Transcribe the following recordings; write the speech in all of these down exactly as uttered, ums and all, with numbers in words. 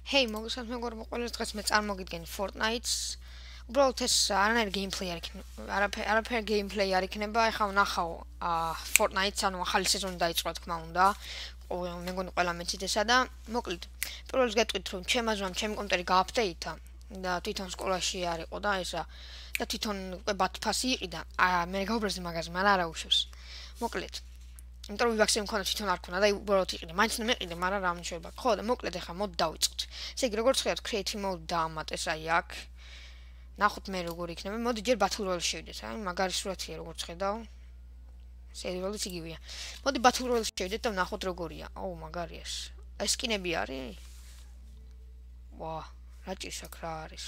Hey, მოგესალმებით მეგობრებო, ყველას დღეს მე წარმოგიდგენი Fortnite-ს. უბრალოდ ეს არანაირი გეიმპლეი არ იქნება, არაფერ არაფერ გეიმპლეი არ იქნება. ეხლა ვნახავ Fortnite-ს, ანუ ახალი სეზონი დაიწყო, თქმა უნდა. მე მგონი ყველა მეცით ესა და მოკლედ, პირველს გეტყვით, რომ ჩემ აზრამ ჩემი კომპიუტერი გააპდეიტა და თვითონ სკოლაში არ იყო და ესა და თვითონ უკვე ბათფასი იყიდა. აა მე გავბრაზდი მაგაზე, მაგრამ არა უშევს. მოკლედ იმიტომ რომ ვიβაქსი მქონდა თვითონ არ ქონა და უბრალოდ იყიდე. მაინც მეყიდე, მაგრამ რა მნიშვნელობა. ხო და მოკლედ ახლა მოდ დავიწყოთ. ესე იგი როგორც ხედავთ, creative mode დაამატეს აი აქ. ნახოთ მე როგორ იქნება. მოდი ჯერ battle royale შევიდეთ, აი მაგარი სურათია როგორც ხედავ. სერიალიც იგივეა. მოდი battle royale შევიდეთ და ვნახოთ როგორია. აუ მაგარია ეს. ეს სკინები არის? ვა, რა ჭირსაკ რა არის?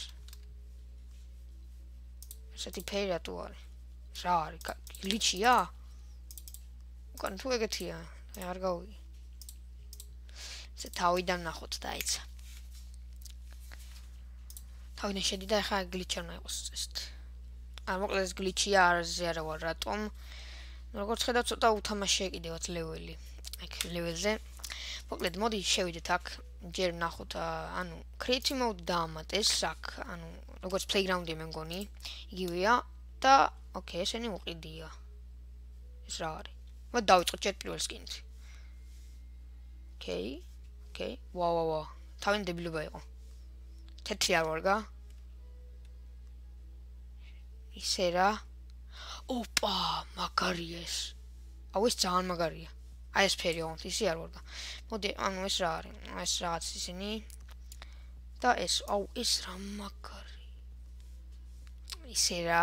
ესეთი ფერი რატო არის? რა არის? გლიჩია? უკან თუ ეგეთია, არ გავიგე. ესე თავიდან ნახოთ დაიცა. თავიდან შედი და ახლა გლიჩი არ იყოს წესთ. არ მოკლედ ეს გლიჩია არზე არა ვარ რატომ. როგორც ხედავთ ცოტა უთამაშია კიდევაც ლეველი. აქ ლეველზე. მოკლედ მოდი შევიდეთ აქ. ჯერ ნახოთ ანუ creative mode დაამატეს აქ, ანუ როგორც playground-ი მე მგონი, იგივეა და ოკეი, ესენი უყიდია. ეს რა არის? მოდი დავიწყოთ ჯერ პირველ სკინით. ოკეი, ოკეი. ვა ვა ვა. თავი დებილობა იყო. თეთრი არ ვარგა. ისე რა. ოპა, მაგარია ეს. აუ ეს ძალიან მაგარია. აი ეს ფერი ოღონდ ისე არ ვარგა. მოდი, ანუ ეს რა არის? ეს რაღაც ისინი. და ეს, აუ ეს რა მაგარი. ისე რა.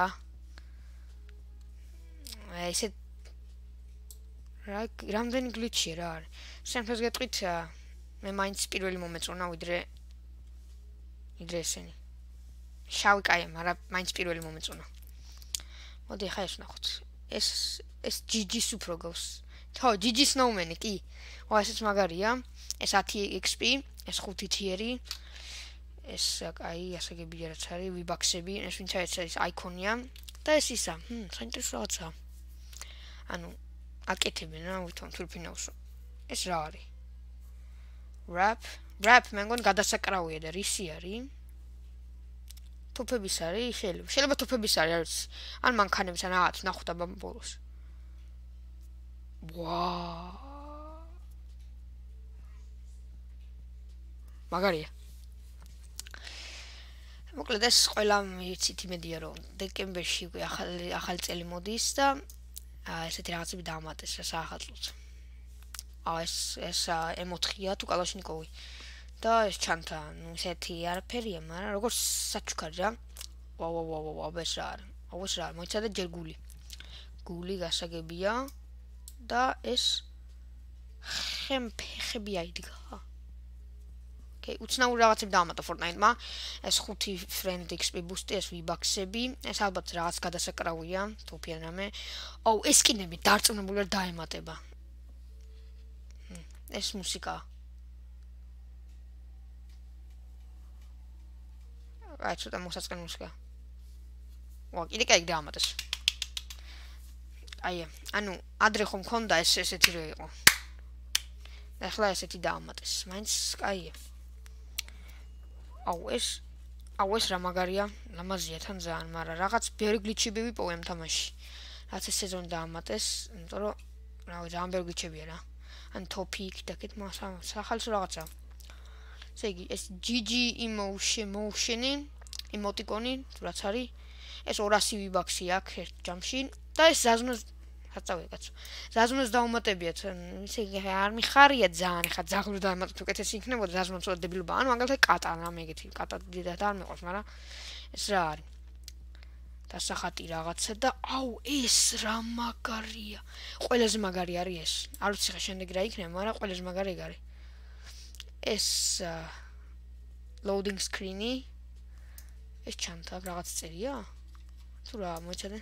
აი ესე რა რამდენი გლიჩია რა არის? შემთხვევით გეტყვით, მე მაინც პირველი მომეწონა ვიდრე ვიდრე ესენი. შავი კაია, მაგრამ მაინც პირველი მომეწონა. მოდი ახლა ეს ვნახოთ. ეს ეს ჯი ჯის უფრო გავს. ხო, ჯი ჯი Snowman-ი კი. ვა, ესეც მაგარია. ეს ათი ექს პი, ეს ხუთი თიერი. ეს კაი, ასაგებია რაც არის, ვიბაქსები, ეს ვინც არის ეს აიკონია და ეს ისა. ჰმ, საინტერესო რაღაცაა. ანუ აკეთებენ რა ვითომ თურფინავსო. ეს რა არის? Rap, rap მე მგონი გადასაკრავია და რისი არის? თოფების არის, შეიძლება. შეიძლება თოფების არის, არის. ან მანქანების ან რაღაც ნახოთ აბა ბოლოს. ვა! მაგარია. მოკლედ ეს ყველა მიცით იმედია რომ დეკემბერში უკვე ახალი ახალი წელი მოდის და აა ესეთი რაღაცები დაამატეს რა საახალწლოდ. აა ეს ეს ემ ოთხია თუ კალაშნიკოვი. და ეს ჩანთა, ნუ ესეთი არაფერია, მაგრამ როგორც საჩუქარი რა. ვა ვა ვა ვა ვა ეს რა არის? აუ ეს რა არის? მოიცადე ჯერ გული. გული გასაგებია და ეს ხემფეხები აიდგა. ოკეი, უცნაური რაღაცები დაამატა Fortnite-მა. ეს ხუთი friend ექს პი boost-ი, ეს ვიბაქსები, ეს ალბათ რაღაც გადასაკრავია, თოფიან რამე. აუ, ეს სკინები დარწმუნებული ვარ დაემატება. ეს მუსიკა. აი, ცოტა მოსაწყენ მუსიკა. ვა, კიდე კაი დაამატეს. აი, ანუ ადრე ხომ მქონდა ეს ესეთი რო იყო. და ახლა ესეთი დაამატეს. მაინც კაია. აუ ეს აუ ეს რა მაგარია, ლამაზია თან ძალიან, მაგრამ რაღაც ბევრი გლიჩები ვიპოვე ამ თამაში. რაც ეს სეზონი დაამატეს, იმიტომ რომ რავი, ძალიან ბევრი გლიჩებია რა. ან topik და კეთ სახალხო რაღაცა. ესე იგი, ეს ჯი ჯი emotion motion-ი, ემოტიკონი, თუ რაც არის, ეს ორასი ვიბაქსი აქვს ერთ ჯამში და ეს ზაზმოს ხაწავე კაცო. ზაზმოს დაუმატებიათ, ისე არ მიხარია ძალიან, ხა ზაღლო დაამატოთ უკეთესი იქნებოდა, ზაზმო ცოტა დებილობა. ანუ მაგალითად კატა რამე ეგეთი, კატა დიდად არ მეყვარს, მაგრამ ეს რა არის? დასახატი რაღაცა და აუ ეს რა მაგარია. ყველაზე მაგარი არის ეს. არ ვიცი ხა შემდეგ რა იქნება, მაგრამ ყველაზე მაგარი ეგ არის. ეს loading screen-ი ეს ჩანთა რაღაც წერია? თუ რა მოიცადე?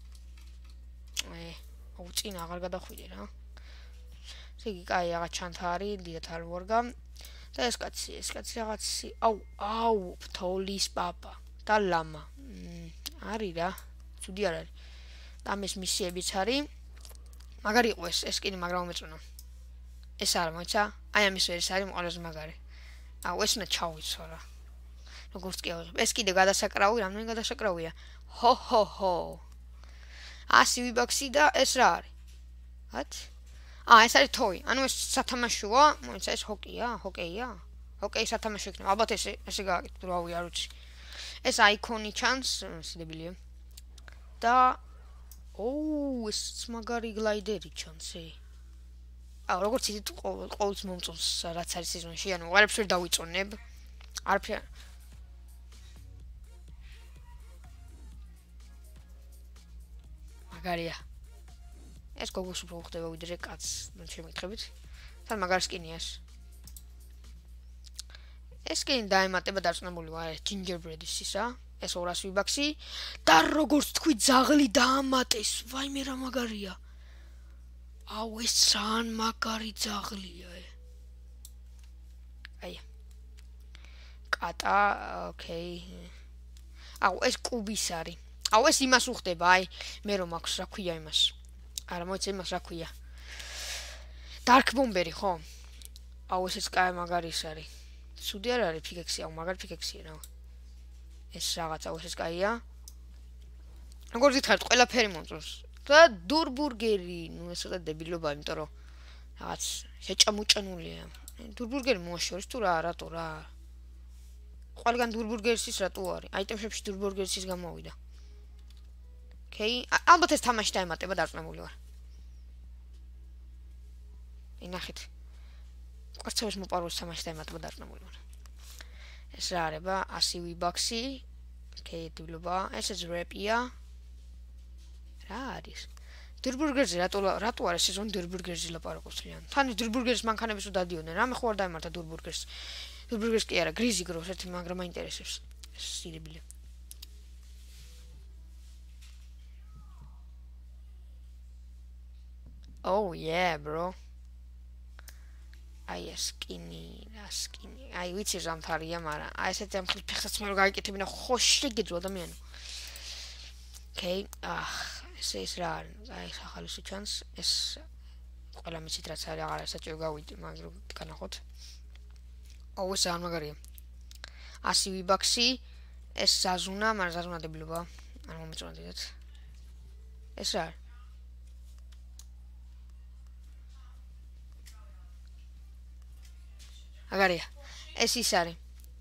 ე, აუ წინ აღარ გადახვიდე რა. ესე იგი, კაი, რაღაც ჩანთა არის, დიდათ არ ვარგა. და ეს კაცი, ეს კაცი რაღაცი, აუ, აუ, თოლის პაპა და ლამა. არის რა, ცუდი არ არის. და ამის მისიებიც არის. მაგარი იყო ეს, ეს კიდე მაგრა უმეწონა. ეს არა მოიცა? აი ამის ეს არის ყველაზე მაგარი. აუ ეს უნდა ჩავიცვა რა. როგორც კი ავიღებ. ეს კიდე გადასაკრავი, რამდენი გადასაკრავია? ჰო ჰო ჰო. ასი ვიბაქსი და ეს რა არის? what? აა ეს არის თოი. ანუ ეს სათამაშოა, მოიცა ეს ჰოკეია, ჰოკეია. ჰოკეი სათამაშო იქნება. ალბათ ეს ესე გააკეთე, რავი, არ ვიცი. ეს აიკონი ჩანს, სიდებილია. და ოუ, ეს მაგარი გლაიდერი ჩანს, ე. აუ, როგორც იცით, ყოველს მომწონს რაც არის სეზონში, ანუ არაფერს ვერ დავიწონებ. არაფერ მაგარია. ეს გოგოს უფრო ხდება ვიდრე კაცს, ნუ შემეკითხებით. თან მაგარ სკინია ეს. ეს სკინი დაემატება დარწმუნებული ვარ, ეს Gingerbread-ის ისა, ეს ორასი ვიბაქსი და როგორც თქვი ძაღლი დაამატეს, ვაიმე რა მაგარია. აუ ეს ძალიან მაგარი ძაღლია, ე. აი. კატა, ოკეი. აუ ეს კუბის არის. აუ ეს იმას უხდება, აი, მე რომ აქვს რა ქვია იმას. არა მოიცა იმას რა ქვია. Dark Bomber-ი, ხო? აუ ესეც კაი მაგარი ის არის. ცუდი არ არის ფიქექსი, აუ მაგარი ფიქექსია რა. ეს რაღაც აუ ესეც კაია. როგორც გითხარით, ყველაფერი მომწონს. და დურბურგერი, ნუ ეს ცოტა დებილობა, იმიტომ რომ რაღაც შეჭამუჭანულია. დურბურგერი მოაშორეს თუ რა, რატო რა? ყველგან დურბურგერის ის რატო არის? აიტემშებში დურბურგერის ის გამოვიდა. ოკეი, ალბათ ეს თამაში დაემატება დარწმუნებული ვარ. ინახეთ. კვარცევის მოპარვის თამაში დაემატება დარწმუნებული ვარ. ეს რა არება? ასი ვიბაქსი. ოკეი, დებილობა. ესეც რეპია. რა არის? დურბურგერზე რატო რატო არის სეზონი დურბურგერზე ლაპარაკობს ძალიან. თან დურბურგერის მანქანებს თუ დადიოდნენ, რამე ხო არ დაემართა დურბურგერს. დურბურგერს კი არა, გრიზი გროს ერთი მაგრამ მაინტერესებს. ეს სირიბილი. Oh yeah, bro. აი ეს სკინი, რა სკინი. აი ვიცი ზამთარია, მაგრამ აი ესეთი ამ ფეხსაც მე რო გაიკეთებინა, ხო შეგეძლო ადამიანი. Okay, ah, ეს ის რა არის? აი ახალისი ჩანს, ეს ყველა მიცით რაც არის, აღარ საჭირო გავიდი, მაგრამ განახოთ. აუ ეს არ მაგარია. ასი ვიბაქსი, ეს ზაზუნა, მაგრამ ზაზუნა დებილობა. არ მომეწონა დიდად. ეს რა არის? აგარია. ეს ის არის.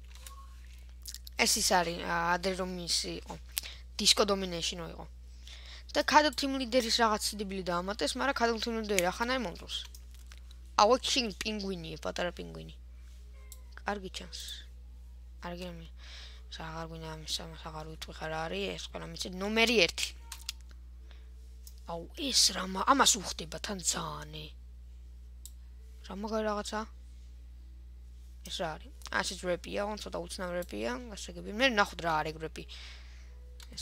ეს ის არის, ადრე რომ ის იყო. Disco Domination იყო. და Cuddle Team Leader-ის რაღაც სიდიბილი დაამატეს, მაგრამ Cuddle Team Leader ახან არ მომწონს. აუ ჩინ პინგვინია, პატარა პინგვინი. კარგი ჩანს. არ გემი. აღარ გვინდა ამის ამას აღარ ვიტყვი ხარ არის, ეს ყველა მიცი ნომერი ერთი. აუ ეს რა ამას უხდება თან ძაანე. რა მაგარი რაღაცა? ეს რა არის? ასეც რეპია, on ცოტა უცნაური რეპია, გასაგები. მე ნახოთ რა არის რეპი. ეს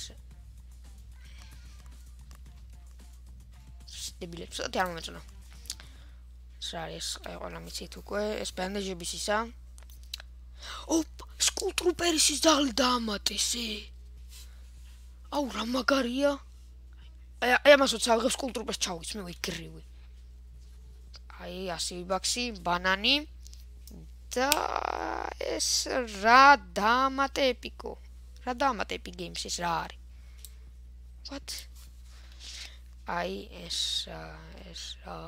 დებილებს, ცოტა არ მომეწონა. ეს არის ყველა მიცით უკვე, ეს ბანდაჟების ისა. ოპ, სკულტრუპერის ის ძაღლი დაამატეს, ე. აუ რა მაგარია. აი აი ამასაც ავიღებ სკულტრუპერს ჩავიც, მე ვიგრივი. აი ასი ვიბაქსი, ბანანი და ეს რა დაამატე ეპიკო. რა დაამატე Epic Games ის რა არის? What? აი ეს ეს რა?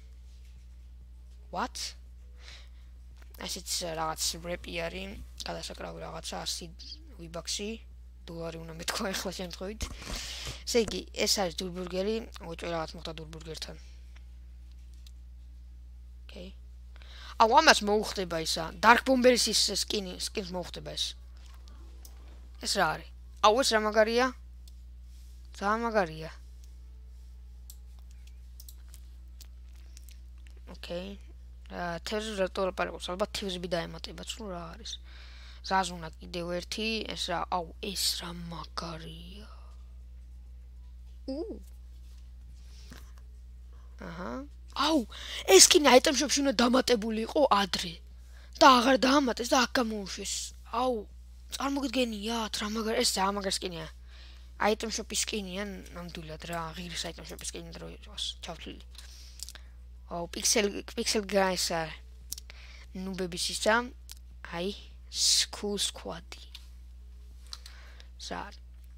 What? ასეც რაღაც რეპი არის, გადასაკრავი რაღაცა ასი ვიბაქსი, დოლარი უნდა მეთქვა ახლა შემთხვევით. ესე იგი, ეს არის დურბურგერი, უჭვე რაღაც მოხდა დურბურგერთან. ოკეი. აუ ამას მოუხდება ისა, Dark Bomber-ის ის სკინი, სკინს მოუხდება ეს. ეს რა არის? აუ ეს რა მაგარია? ძალიან მაგარია. ოკეი. თევზი რატო ლაპარაკობს? ალბათ თევზები დაემატება, თუ რა არის? ზაზუნა კიდევ ერთი, ეს რა, აუ ეს რა მაგარია. უ. აჰა. აუ, ეს სკინი აიტემშოპში უნდა დამატებული იყო ადრე. და აღარ დაამატეს და აქ გამოუშვეს. აუ, წარმოგიდგენიათ რა მაგარი, ეს რა მაგარი სკინია. აიტემშოპის სკინია, ნამდვილად რა, ღირის აიტემშოპის სკინი დროის ჩავთვლილი. აუ, პიქსელ პიქსელ გაისა. ნუბების ისა. აი, School Squad. Sad.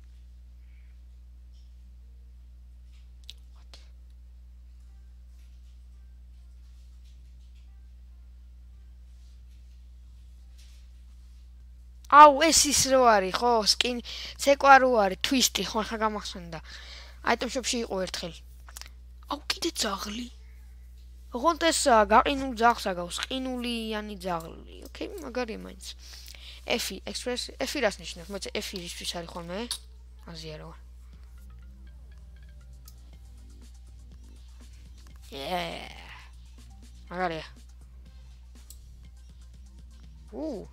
აუ, ეს ის რო არის, ხო? სკინ ცეკვა რო არის, twist-ი, ხო, ხა გამახსენდა. Item shop-ში იყო ერთხელ. აუ, კიდე ძაღლი. ოღონდ ეს გაყინულ ძაღლს აგავს, ყინულიანი ძაღლი. ოკეი, მაგარია მაინც. F Express, F რას ნიშნავს? მოიცა F ისთვის არის ხოლმე? აზია რა. Yeah. მაგარია. უ.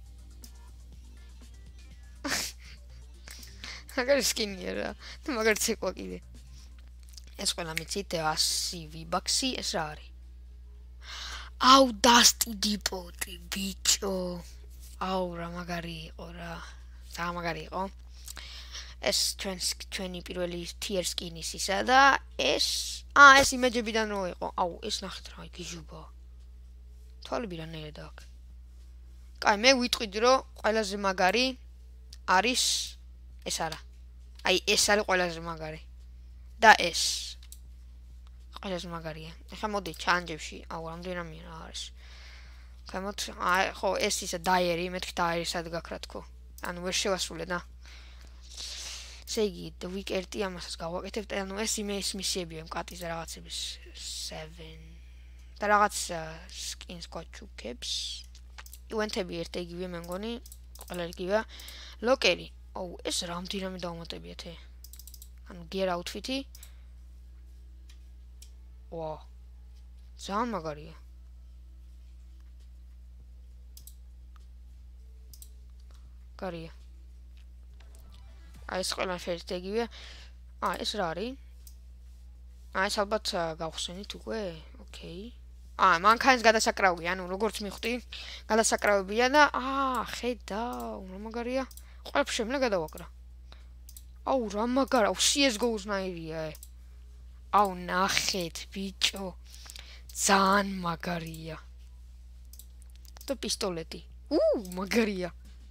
მაგარი სკინია რა. მაგარი ცეკვა კიდე. ეს ყველა მიცით one hundred V-bucks-ი ეს რა არის? აუ, Dusty Depot-ი, ბიჭო. აუ, რა მაგარი იყო რა. რა მაგარი იყო. ეს twenty პირველი tier skin-ის ისა და ეს აა, ეს იმეჯებიდან რო იყო. აუ, ეს ნახეთ რა, გიჟუბა. თვალები რანაირად აქვს. კაი, მე ვიტყვიდი რომ ყველაზე მაგარი არის ეს არა. აი, ეს არის ყველაზე მაგარი. და ეს ყველაზე მაგარია. ეხლა მოდი ჩანჯებში. აუ, რამდენიმე რა არის. გამოთ, აი, ხო, ეს ისა დაიერი, მეთქი დაიერისად გაქვს რა თქო. ანუ ვერ შევასრულე და. ესე იგი, the week-ი ამასაც გავაკეთებთ. ანუ ეს იმის მისიებია მკატის რაღაცების seven და რაღაც skins გვაჩუქებს. ივენთები ერთ იგივე მე მგონი, ყველა იგივეა. ლოკერი. აუ, ეს რამდენიმე დავუმატებიათ ე. ანუ gear outfit-ი. ვა. ძალიან მაგარია. კარია. აი ეს ყველა შეიძლება იგივეა. აა, ეს რა არის? აი, ეს ალბათ გავხსენით უკვე. ოკეი. აა, მანქანის გადასაკრავია, ანუ როგორც მივხვდი, გადასაკრავებია და აა, ხედავ, რა მაგარია. ყველაფერს შემიძლია გადავაკრა. აუ, რა მაგარა, C S G O-ს ნაირია. აუ, ნახეთ, ბიჭო. ძალიან მაგარია. და პისტოლეტი. უ, მაგარია.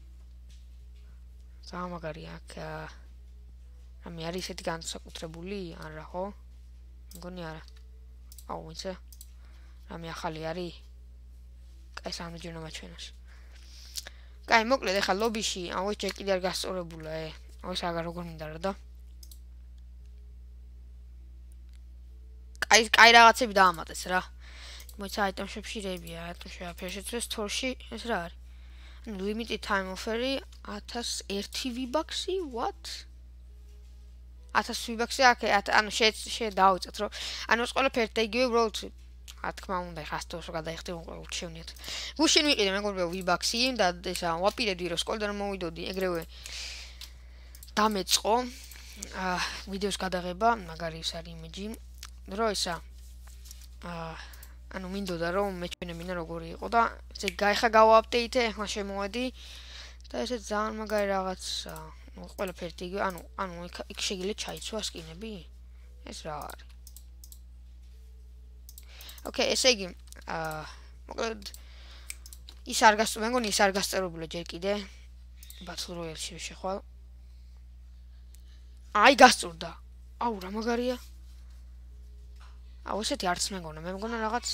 ძალიან მაგარია. აქ რამე არის ესეთი განსაკუთრებული? არა, ხო? მგონი არა. აუ, ვიცი. რამე ახალი არის? კაი, სამჯერ მომაჩვენოს. კაი, მოკლედ ახლა ლობიში, აუ, ეს ჯერ კიდე არ გასწორებულა, ე. აუ, ეს აგარ როგორ მინდა რა და. კაი, კაი რაღაცები დაამატეს რა. მოიცა item shop-ში რებია, item shop-ში შეცვლეს store-ში, ეს რა არის? Limited time offer-ი one thousand one V-bucks-ი, what? one thousand V-bucks-ი აქ, ანუ შე დავიწყეთ რომ ანუ ეს ყველაფერი და იგივე უბრალოდ რა თქმა უნდა ხა სტორს გადაიხდი უბრალოდ შევნიათ. გუშინ ვიყიდე მეგობრებო V-bucks-ი და ესა ვაპირებდი რომ სკოლიდან მოვიდოდი, ეგრევე დამეწყო აა ვიდეოს გადაღება, მაგარი ის არის იმეჯი. რო ისა აა ანუ მინდოდა რომ მეჩვენებინა როგორი იყო და ესე გაიხა გავაპდეიტე, ახლა შემოვედი და ესე ძალიან მაგარი რაღაცა, ну ყველაფერი იგივე, ანუ ანუ იქ შეგიძლიათ ჩაიცვა სკინები? ეს რა არის? ოკეი, ესე იგი, აა მოკლედ ის არ გასწორ, მე მგონი ის არ გასწორებულა ჯერ კიდე. Battle Royale-ში შეხვალ. აი გასწორდა. აუ რა მაგარია. აუ ესეთი არც მე მგონა, მე მგონა რაღაც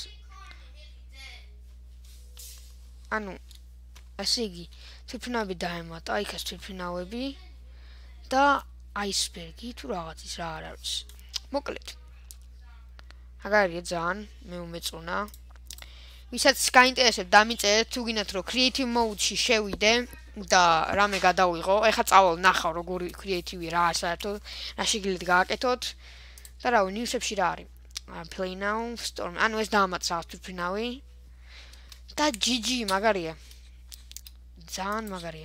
ანუ ასე იგი თვითმფრინავები დაემატა, აი ეს თვითმფრინავები და აისბერგი თუ რაღაცის რა არ არის. მოკლედ. აგარია ძალიან, მე უმეწონა. ვისაც გაინტერესებს დამიწერეთ თუ გინდათ რომ creative mode-ში შევიდე და რამე გადავიღო, ეხლა წავალ ნახავ როგორი creative რა საერთოდ, რა შეგიძლიათ გააკეთოთ და რა news-ებში რა არის. Play now, storm. ანუ ეს დაამატა თვითმფრინავი. და G G მაგარია. ძალიან მაგარია.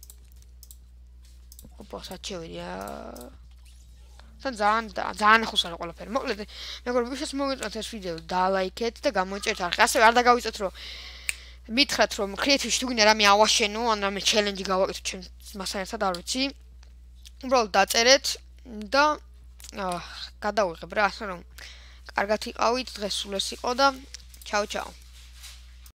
ოპა საჩევია. და ძალიან ძალიან ახოს არა ყველაფერი. მოკლედ, მეგობრებო, ვისაც მოგეწონათ ეს ვიდეო, დალაიქეთ და გამოიწერეთ არხი. ასევე არ დაგავიწოთ რომ მითხრათ რომ creative-ში თუ გინდა რამე ავაშენო, ან რამე challenge გავაკეთო ჩემთან ერთად, არ ვიცი. უბრალოდ დაწერეთ და აა გადავიღებ რა, ასე რომ კარგად იყავით, დღეს სულ ეს იყო და ჩაო ჩაო.